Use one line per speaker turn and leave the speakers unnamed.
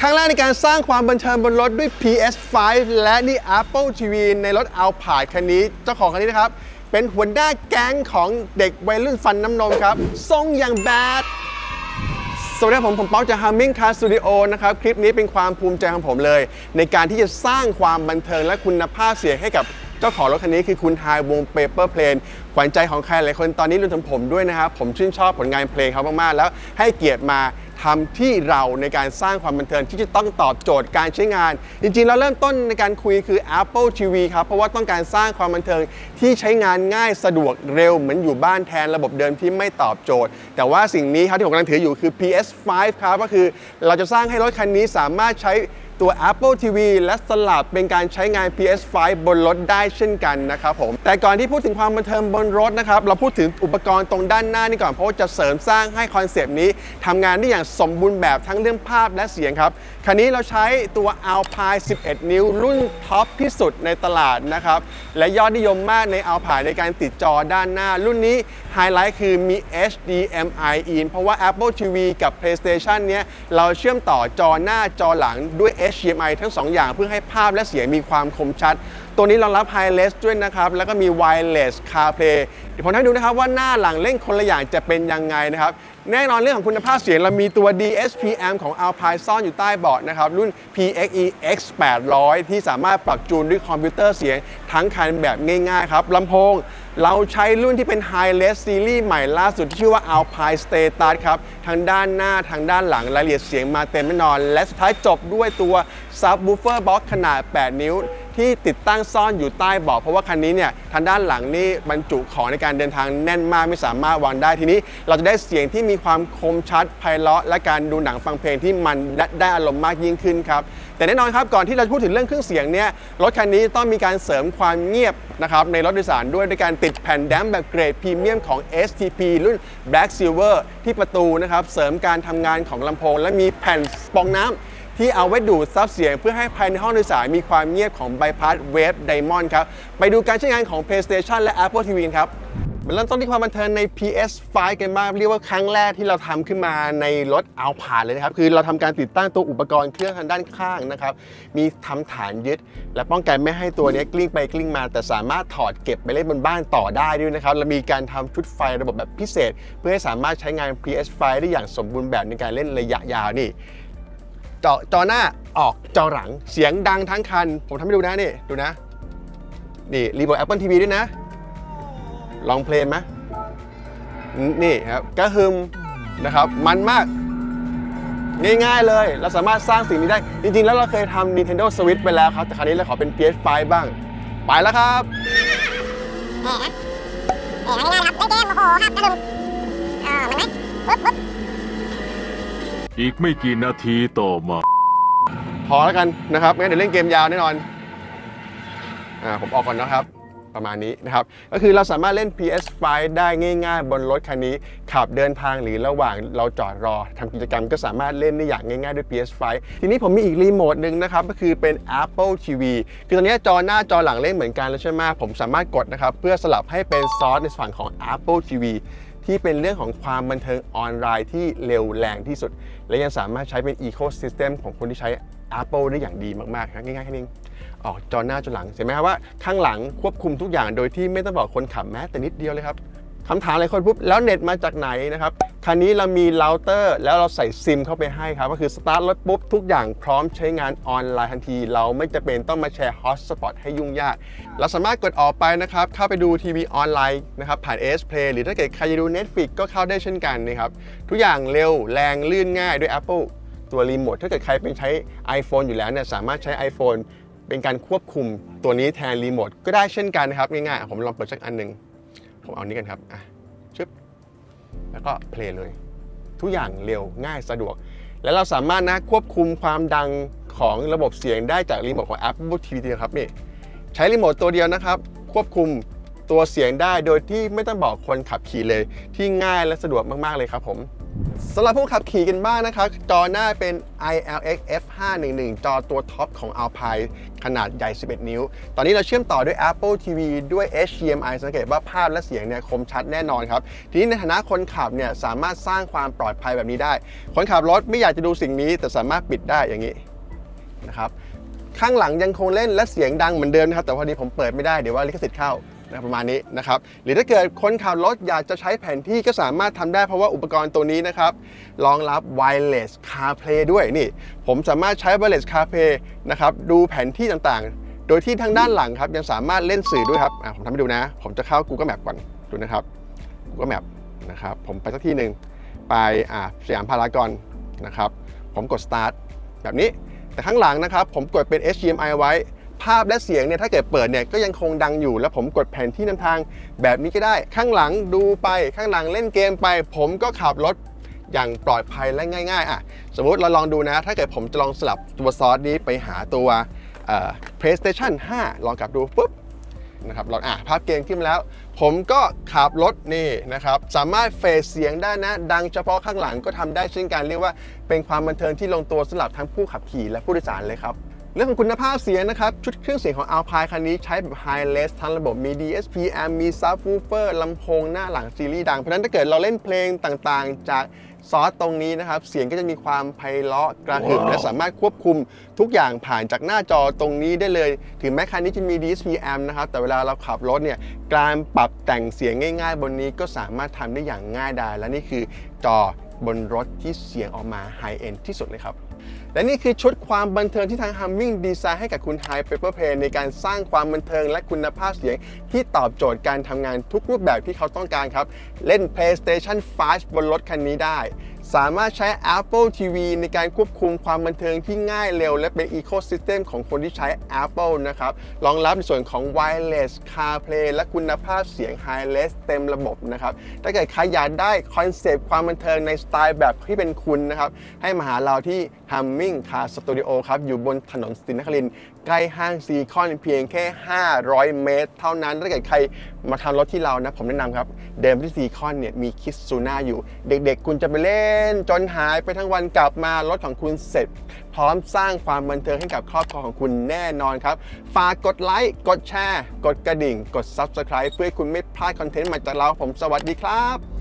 รั้งแรกในการสร้างความบันเทิงบนรถด้วย PS5 และนี่ Apple TV ในรถ Alphard คันนี้เจ้าของคันนี้นะครับเป็นหัวหน้าแก๊งของเด็กวัยรุ่นฟันน้ำนมครับทรงอย่างแบดสวัสดีครับผมป๊อกจาก Humming Car Studio นะครับคลิปนี้เป็นความภูมิใจของผมเลยในการที่จะสร้างความบันเทิงและคุณภาพเสียงให้กับเจ้าของรถคันนี้คือคุณไฮวง Paper Plane ขวัญใจของใครหลายคนตอนนี้รวมถึงผมด้วยนะครับผมชื่นชอบผลงานเพลงเขามากๆแล้วให้เกียรติมาทำที่เราในการสร้างความบันเทิงที่จะต้องตอบโจทย์การใช้งานจริงๆเราเริ่มต้นในการคุยคือ Apple TV ครับเพราะว่าต้องการสร้างความบันเทิงที่ใช้งานง่ายสะดวกเร็วเหมือนอยู่บ้านแทนระบบเดิมที่ไม่ตอบโจทย์แต่ว่าสิ่งนี้ครับที่ผมกำลังถืออยู่คือ PS5 ครับก็คือเราจะสร้างให้รถคันนี้สามารถใช้ตัว Apple TV และสลับเป็นการใช้งาน PS5 บนรถได้เช่นกันนะครับผมแต่ก่อนที่พูดถึงความบันเทิงบนรถนะครับเราพูดถึงอุปกรณ์ตรงด้านหน้านี่ก่อนเพราะว่าจะเสริมสร้างให้คอนเซปต์นี้ทำงานได้อย่างสมบูรณ์แบบทั้งเรื่องภาพและเสียงครับคันนี้เราใช้ตัว Alpine 11 นิ้วรุ่นท็อปที่สุดในตลาดนะครับและยอดนิยมมากใน Alpine ในการติดจอด้านหน้ารุ่นนี้ไฮไลท์คือมี HDMI in เพราะว่า Apple TV กับ PlayStation เนี้ยเราเชื่อมต่อจอหน้าจอหลังด้วย HDMI ทั้ง2 อย่างเพื่อให้ภาพและเสียงมีความคมชัดตัวนี้รองรับ Hi-Res ด้วยนะครับแล้วก็มี Wireless CarPlay เดี๋ยวผมให้ดูนะครับว่าหน้าหลังเล่นคนละอย่างจะเป็นยังไงนะครับแน่นอนเรื่องของคุณภาพเสียงเรามีตัว DSP Amp ของ Alpine ซ่อนอยู่ใต้เบาะนะครับรุ่น PXE X 800ที่สามารถปรับจูนด้วยคอมพิวเตอร์เสียงทั้งคันแบบง่ายๆครับลำโพงเราใช้รุ่นที่เป็น Hi-Res ซีรีส์ใหม่ล่าสุดที่ชื่อว่า Alpine Status ครับทางด้านหน้าทางด้านหลังรายละเอียดเสียงมาเต็มแน่นอนและสุดท้ายจบด้วยตัว Subwoofer Box ขนาด 8 นิ้วที่ติดตั้งซ่อนอยู่ใต้เบาะเพราะว่าคันนี้เนี่ยทางด้านหลังนี่บรรจุของในการเดินทางแน่นมากไม่สามารถวางได้ทีนี้เราจะได้เสียงที่มีความคมชัดไพเราะและการดูหนังฟังเพลงที่มันและได้อารมณ์มากยิ่งขึ้นครับแต่แน่นอนครับก่อนที่เราจะพูดถึงเรื่องเครื่องเสียงเนี่ยรถคันนี้ต้องมีการเสริมความเงียบนะครับในรถโดยสารด้วยการติดแผ่นแดมป์แบบเกรดพรีเมียมของ STP รุ่น Black Silver ที่ประตูนะครับเสริมการทำงานของลำโพงและมีแผ่นสปองน้ำที่เอาไว้ดูดซับเสียงเพื่อให้ภายในห้องโดยสารมีความเงียบของ Bypass Wave Diamond ครับไปดูการใช้งานของ PlayStation และ Apple TV ครับมาเริ่มต้นที่ความบันเทิงใน PS5 กันบ้างเรียกว่าครั้งแรกที่เราทำขึ้นมาในรถ Alphard เลยนะครับคือเราทำการติดตั้งตัวอุปกรณ์เครื่องทางด้านข้างนะครับมีทำฐานยึดและป้องกันไม่ให้ตัวนี้กลิ้งไปกลิ้งมาแต่สามารถถอดเก็บไปเล่นบนบ้านต่อได้ด้วยนะครับและมีการทำชุดไฟระบบแบบพิเศษเพื่อให้สามารถใช้งาน PS5 ได้อย่างสมบูรณ์แบบในการเล่นระยะยาวนี่จอหน้าออกจอหลังเสียงดังทั้งคันผมทำให้ดูนะนี่ดูนะนี่รีโมท Apple TV ด้วยนะลองเพลงไหมนี่ครับกระหึ่มนะครับมันมากง่ายๆเลยเราสามารถสร้างสิ่งนี้ได้จริงๆแล้วเราเคยทำ Nintendo Switch ไปแล้วครับแต่คราวนี้เราขอเป็น PS5 บ้างไปแล้วครับ
ง่ายๆครับเล่นเกมโอ้โหครับกระหึ่มมันไหมปุ๊บ
อีกไม่กี่นาทีต่อมา
พอแล้วกันนะครับงั้นเดี๋ยวเล่นเกมยาวแน่นอนผมออกก่อนนะครับประมาณนี้นะครับก็คือเราสามารถเล่น PS5 ได้ง่ายๆบนรถคันนี้ขับเดินทางหรือระหว่างเราจอดรอทำกิจกรรมก็สามารถเล่นได้อย่างง่ายๆด้วย PS5 ทีนี้ผมมีอีกรีโมทหนึ่งนะครับก็คือเป็น Apple TV คือตอนนี้จอหน้าจอหลังเล่นเหมือนกันแล้วใช่ไหมผมสามารถกดนะครับเพื่อสลับให้เป็นซอสในฝั่งของ Apple TVที่เป็นเรื่องของความบันเทิงออนไลน์ที่เร็วแรงที่สุดและยังสามารถใช้เป็น Ecosystem ของคนที่ใช้ Apple ได้อย่างดีมากๆครับง่ายๆแค่นี้ออกจอหน้าจอหลังเห็นไหมครับว่าข้างหลังควบคุมทุกอย่างโดยที่ไม่ต้องบอกคนขับแม้แต่นิดเดียวเลยครับคำถามอะไรคนปุ๊บแล้วเน็ตมาจากไหนนะครับคันนี้เรามีเราเตอร์แล้วเราใส่ซิมเข้าไปให้ครับก็คือสตาร์ทรถปุ๊บทุกอย่างพร้อมใช้งานออนไลน์ทันทีเราไม่จำเป็นต้องมาแชร์ฮอตสปอตให้ยุ่งยากเราสามารถกดออกไปนะครับเข้าไปดูทีวีออนไลน์นะครับผ่าน AS Play หรือถ้าเกิดใครจะดู Netflix ก็เข้าได้เช่นกันนะครับทุกอย่างเร็วแรงลื่นง่ายด้วย Apple ตัวรีโมทถ้าเกิดใครเป็นใช้ iPhone อยู่แล้วเนี่ยสามารถใช้ iPhone เป็นการควบคุมตัวนี้แทนรีโมทก็ได้เช่นกันนะครับง่ายๆผมลองเปิดสักอันหนึ่งผมเอานี้กันครับชึบแล้วก็เพลย์เลยทุกอย่างเร็วง่ายสะดวกและเราสามารถควบคุมความดังของระบบเสียงได้จากรีโมทของ Apple TV ครับนี่ใช้รีโมทตัวเดียวนะครับควบคุมตัวเสียงได้โดยที่ไม่ต้องบอกคนขับขี่เลยที่ง่ายและสะดวกมากๆเลยครับผมสำหรับผู้ขับขี่กันบ้างนะครับจอหน้าเป็น ILX F511 จอตัวท็อปของ Alpine ขนาดใหญ่ 11 นิ้ว ตอนนี้เราเชื่อมต่อด้วย Apple TV ด้วย HDMI สังเกตว่าภาพและเสียงเนี่ยคมชัดแน่นอนครับทีนี้ในฐานะคนขับเนี่ยสามารถสร้างความปลอดภัยแบบนี้ได้คนขับรถไม่อยากจะดูสิ่งนี้แต่สามารถปิดได้อย่างนี้นะครับข้างหลังยังคงเล่นและเสียงดังเหมือนเดิมนะครับแต่พอดีผมเปิดไม่ได้เดี๋ยวว่าลิขสิทธิ์เข้าประมาณนี้นะครับหรือถ้าเกิดคนขับรถอยากจะใช้แผนที่ก็สามารถทำได้เพราะว่าอุปกรณ์ตัวนี้นะครับรองรับ Wireless CarPlay ด้วยนี่ผมสามารถใช้ Wireless CarPlay นะครับดูแผนที่ต่างๆโดยที่ทางด้านหลังครับยังสามารถเล่นสื่อด้วยครับผมทำให้ดูนะผมจะเข้า Google Map ก่อนดูนะครับ Google Map นะครับผมไปสักที่หนึ่งไปสยามพารากอนนะครับผมกด Start แบบนี้แต่ข้างหลังนะครับผมกดเป็น HDMI ไว้ภาพและเสียงเนี่ยถ้าเกิดเปิดเนี่ยก็ยังคงดังอยู่แล้วผมกดแผนที่นำทางแบบนี้ก็ได้ข้างหลังดูไปข้างหลังเล่นเกมไปผมก็ขับรถอย่างปลอดภัยและง่ายๆสมมุติเราลองดูนะถ้าเกิดผมจะลองสลับตัวซอสนี้ไปหาตัวPlayStation 5 ลองกลับดูปุ๊บนะครับลองภาพเกมขึ้นแล้วผมก็ขับรถนี่นะครับสามารถเฟซเสียงได้นะดังเฉพาะข้างหลังก็ทำได้เช่นกันเรียกว่าเป็นความบันเทิงที่ลงตัวสำหรับทั้งผู้ขับขี่และผู้โดยสารเลยครับเรื่องของคุณภาพเสียงนะครับชุดเครื่องเสียงของ Alpine คันนี้ใช้แบบ Hi-Res ทั้งระบบมี DSP Amp มี Subwoofer ลำโพงหน้าหลังซีรีส์ดังเพราะฉะนั้นถ้าเกิดเราเล่นเพลงต่างๆจากซอสตรงนี้นะครับเสียงก็จะมีความไพเราะกระหึ่มและสามารถควบคุมทุกอย่างผ่านจากหน้าจอตรงนี้ได้เลยถึงแม้คันนี้จะมี DSP Amp นะครับแต่เวลาเราขับรถเนี่ยการปรับแต่งเสียงง่ายๆบนนี้ก็สามารถทำได้อย่างง่ายดายและนี่คือจอบนรถที่เสียงออกมาไฮเอ็นด์ที่สุดเลยครับและนี่คือชุดความบันเทิงที่ทาง Humming ดีไซน์ให้กับคุณ Hi Pepper Play ในการสร้างความบันเทิงและคุณภาพเสียงที่ตอบโจทย์การทำงานทุกรูปแบบที่เขาต้องการครับเล่น PlayStation 5 บนรถคันนี้ได้สามารถใช้ Apple TV ในการควบคุมความบันเทิงที่ง่ายเร็วและเป็น Ecosystem ของคนที่ใช้ Apple นะครับรองรับในส่วนของ Wireless CarPlay และคุณภาพเสียง Hi-Res เต็มระบบนะครับถ้าเกิดใครอยากได้คอนเซปต์ความบันเทิงในสไตล์แบบที่เป็นคุณนะครับให้มาหาเราที่ Humming Car Studio ครับอยู่บนถนนศรีนครินทร์ใกล้ห้างซีคอนเพียงแค่500 เมตรเท่านั้นถ้าเกิดใครมาทำรถที่เรานะผมแนะนำครับเดินไปที่ซีคอนเนี่ยมีคิดซูน่าอยู่เด็กๆคุณจะไปเล่นจนหายไปทั้งวันกลับมารถของคุณเสร็จพร้อมสร้างความบันเทิงให้กับครอบครัวของคุณแน่นอนครับฝากกดไลค์กดแชร์กดกระดิ่งกด Subscribe เพื่อให้คุณไม่พลาดคอนเทนต์ใหม่จากเราผมสวัสดีครับ